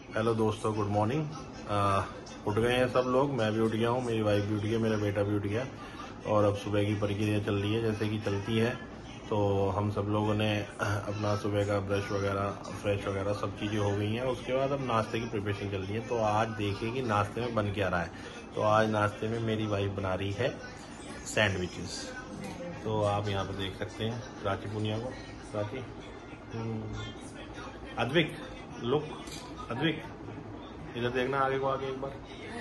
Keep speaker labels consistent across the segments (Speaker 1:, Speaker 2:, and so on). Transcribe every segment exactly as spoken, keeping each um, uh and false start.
Speaker 1: Hello दोस्तों, good morning. उठ गए हैं सब लोग, मैं भी उठ गया हूँ, मेरी वाइफ भी उठ गई, मेरा बेटा भी उठ गया और अब सुबह की प्रक्रिया चल रही है जैसे कि चलती है। तो हम सब लोगों ने अपना सुबह का ब्रश वगैरह, फ्रेश वगैरह सब चीज़ें हो गई हैं। उसके बाद अब नाश्ते की प्रिपरेशन चल रही है। तो आज देखिए कि नाश्ते में बन क्या रहा है। तो आज नाश्ते में मेरी वाइफ बना रही है सैंडविचेस। तो आप यहाँ पर देख सकते हैं प्राची पुनिया को। प्राची, अद्विक, लुक, अद्विक इधर देखना, आगे को आगे एक बार।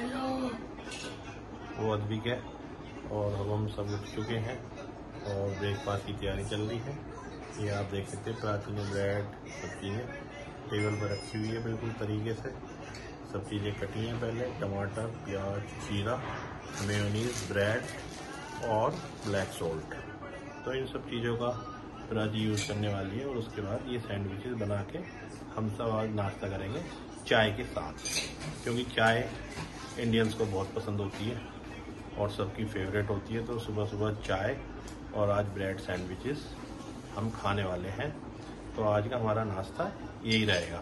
Speaker 1: वो अद्विक है और अब हम सब उठ चुके हैं और ब्रेकफास्ट की तैयारी चल रही है। ये आप देख सकते हैं प्राची ने ब्रेड सब चीज़ें टेबल पर रखी हुई है बिल्कुल तरीके से। सब चीज़ें कटी हैं पहले, टमाटर, प्याज, जीरा, मेयोनीज, ब्रेड और ब्लैक सॉल्ट। तो इन सब चीज़ों का प्राची यूज़ करने वाली है और उसके बाद ये सैंडविचेस बना के हम सब आज नाश्ता करेंगे चाय के साथ, क्योंकि चाय इंडियंस को बहुत पसंद होती है और सबकी फेवरेट होती है। तो सुबह सुबह चाय और आज ब्रेड सैंडविचेस हम खाने वाले हैं। तो आज का हमारा नाश्ता यही रहेगा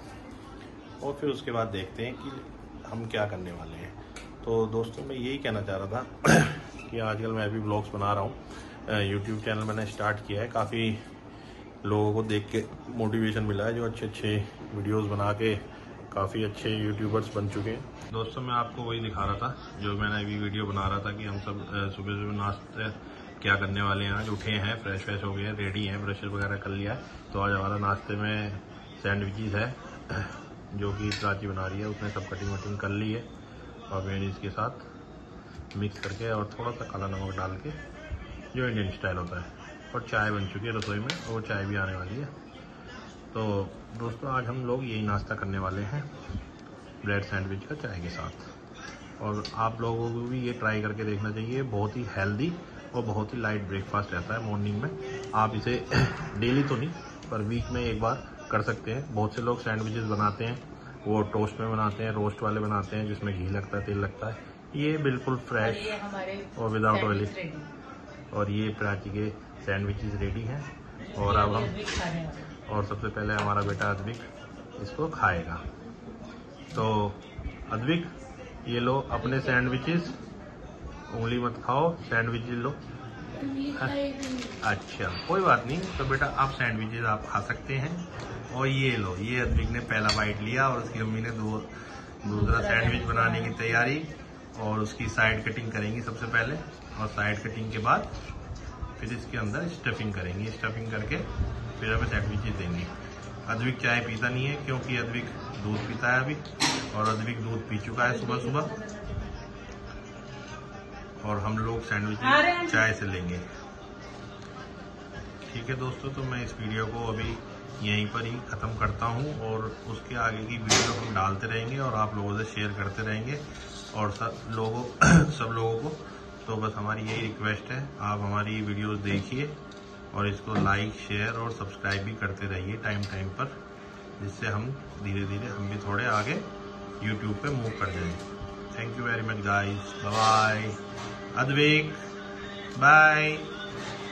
Speaker 1: और फिर उसके बाद देखते हैं कि हम क्या करने वाले हैं। तो दोस्तों, मैं यही कहना चाह रहा था कि आजकल मैं भी ब्लॉग्स बना रहा हूँ, यूट्यूब चैनल मैंने स्टार्ट किया है। काफ़ी लोगों को देख के मोटिवेशन मिला है, जो अच्छे अच्छे वीडियोस बना के काफ़ी अच्छे यूट्यूबर्स बन चुके हैं। दोस्तों, मैं आपको वही दिखा रहा था जो मैंने अभी वीडियो बना रहा था कि हम सब सुबह सुबह नाश्ते क्या करने वाले हैं। आज उठे हैं, फ्रेश फ्रेश हो गए हैं, रेडी हैं, ब्रश वगैरह कर लिया है। तो आज हमारा नाश्ते में सैंडविचेस है जो कि प्राची बना रही है। उसने सब कटिंग वटिंग कर ली है और मेयोनीज के साथ मिक्स करके और थोड़ा सा काला नमक डाल के, जो इंडियन स्टाइल होता है। और चाय बन चुकी है रसोई में और चाय भी आने वाली है। तो दोस्तों, आज हम लोग यही नाश्ता करने वाले हैं ब्रेड सैंडविच का चाय के साथ। और आप लोगों को भी ये ट्राई करके देखना चाहिए। बहुत ही हेल्दी और बहुत ही लाइट ब्रेकफास्ट रहता है मॉर्निंग में। आप इसे डेली तो नहीं पर वीक में एक बार कर सकते हैं। बहुत से लोग सैंडविचेस बनाते हैं, वो टोस्ट में बनाते हैं, रोस्ट वाले बनाते हैं जिसमें घी लगता है, तेल लगता है। ये बिल्कुल फ्रेश और विदाउट ऑयली। और ये प्राची के सैंडविचेस रेडी हैं और अब हम और सबसे पहले हमारा बेटा अद्विक इसको खाएगा। तो अद्विक, ये लो अपने सैंडविचेस, उंगली मत खाओ, सैंडविचेस लो। अच्छा, कोई बात नहीं। तो बेटा, आप सैंडविचेस आप खा सकते हैं। और ये लो, ये अद्विक ने पहला बाइट लिया और उसकी मम्मी ने दो दूसरा सैंडविच बनाने की तैयारी और उसकी साइड कटिंग करेंगी सबसे पहले, और साइड कटिंग के बाद फिर इसके अंदर स्टफिंग करेंगी। स्टफिंग करके फिर हमें सैंडविचेस देंगे। अद्विक चाय पीता नहीं है क्योंकि अद्विक दूध पीता है अभी, और अद्विक दूध पी चुका है सुबह सुबह। और हम लोग सैंडविचेस चाय से लेंगे। ठीक है दोस्तों, तो मैं इस वीडियो को अभी यहीं पर ही ख़त्म करता हूँ और उसके आगे की वीडियो हम डालते रहेंगे और आप लोगों से शेयर करते रहेंगे और सब लोगों सब लोगों को। तो बस हमारी यही रिक्वेस्ट है, आप हमारी वीडियोस देखिए और इसको लाइक, शेयर और सब्सक्राइब भी करते रहिए टाइम टाइम पर, जिससे हम धीरे धीरे हम भी थोड़े आगे यूट्यूब पे मूव कर जाएं। Thank you very much guys, bye. Advik, bye.